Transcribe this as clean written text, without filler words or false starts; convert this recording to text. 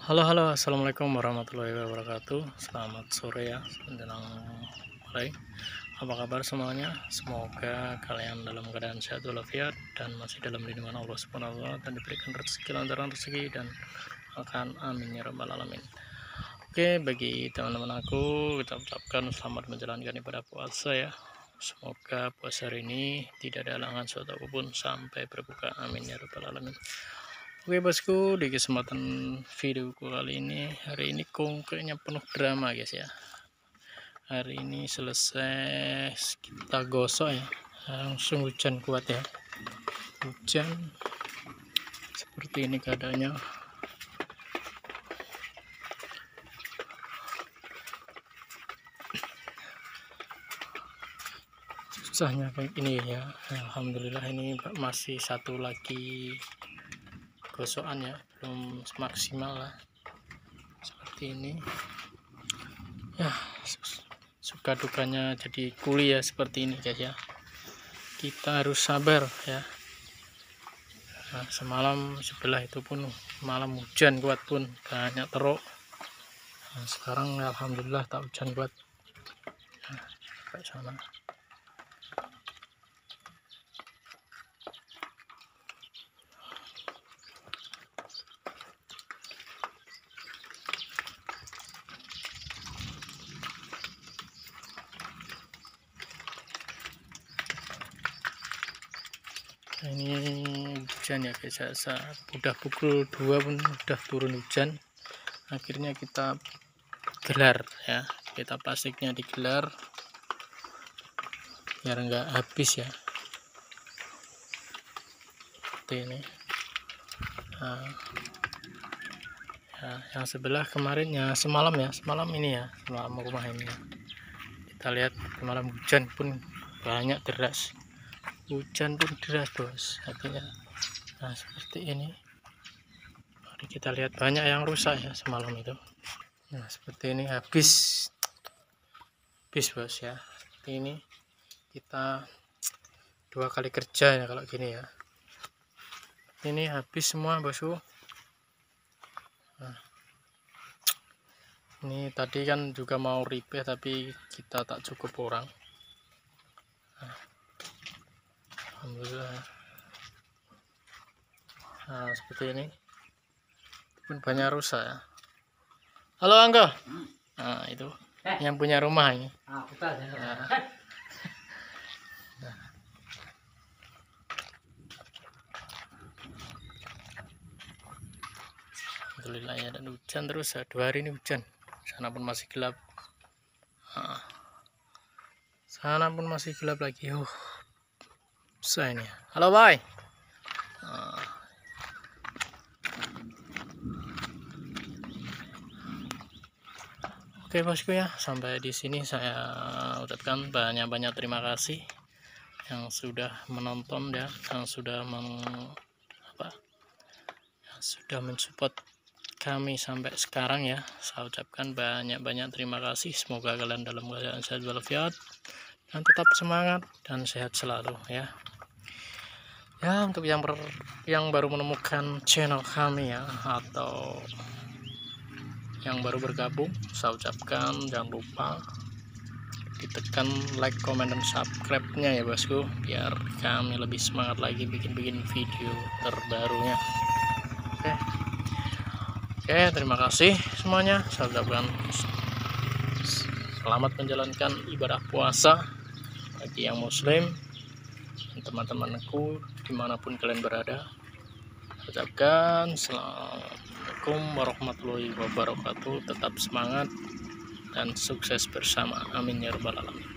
Halo, assalamualaikum warahmatullahi wabarakatuh. Selamat sore ya, menjelang mulai. Apa kabar semuanya? Semoga kalian dalam keadaan sehat walafiat dan masih dalam lindungan Allah Subhanahu wa taala dan diberikan rezeki lantaran rezeki dan makan, amin ya rabbal alamin. Oke, bagi teman-teman aku, kita ucapkan selamat menjalankan ibadah puasa ya. Semoga puasa hari ini tidak ada halangan suatu apapun sampai berbuka, amin ya rabbal alamin. Oke bosku, di kesempatan videoku kali ini, hari ini kayaknya penuh drama guys ya. Hari ini selesai kita gosok ya, langsung hujan kuat ya. Hujan seperti ini keadaannya. Susahnya kayak ini ya. Alhamdulillah ini masih satu lagi gosokan ya, belum maksimal lah. Seperti ini ya, suka dukanya jadi kuli ya seperti ini guys ya. Kita harus sabar ya. Nah, semalam sebelah itu pun malam hujan kuat pun banyak teruk. Nah, sekarang alhamdulillah tak hujan kuat. Nah, kayak sana. Nah, ini hujan ya guys, saat udah pukul 2 pun udah turun hujan. Akhirnya kita gelar ya, kita plastiknya digelar biar enggak habis ya, seperti ini. Nah, ya, yang sebelah kemarin ya, semalam ini ya, semalam rumah ini ya. Kita lihat semalam hujan pun banyak deras, hujan pun deras bos, artinya nah seperti ini. Mari kita lihat banyak yang rusak ya semalam itu. Nah seperti ini habis bos ya, seperti ini. Kita 2 kali kerja ya kalau gini ya. Ini habis semua bosku. Nah, ini tadi kan juga mau repair tapi kita tak cukup orang. Nah, alhamdulillah. Nah seperti ini pun banyak rusak ya. Halo Angga. Nah itu yang punya rumah ini. Nah. Alhamdulillah ya, dan hujan terus ya, 2 hari ini hujan. Sana pun masih gelap. Nah, sana pun masih gelap lagi. Susah ini. Halo bye. Nah. Oke bosku ya, sampai di sini saya ucapkan banyak-banyak terima kasih yang sudah menonton ya, yang sudah mensupport kami sampai sekarang ya. Saya ucapkan banyak-banyak terima kasih. Semoga kalian dalam keadaan sehat walafiat dan tetap semangat dan sehat selalu ya. Ya, untuk yang baru menemukan channel kami ya, atau yang baru bergabung, saya ucapkan jangan lupa ditekan like, comment, dan subscribe-nya ya bosku, biar kami lebih semangat lagi bikin video terbarunya. Oke, terima kasih semuanya. Saya ucapkan selamat menjalankan ibadah puasa bagi yang muslim dan teman-temanku dimanapun kalian berada. Saya ucapkan assalamualaikum warahmatullahi wabarakatuh. Tetap semangat dan sukses bersama, amin ya rabbal alamin.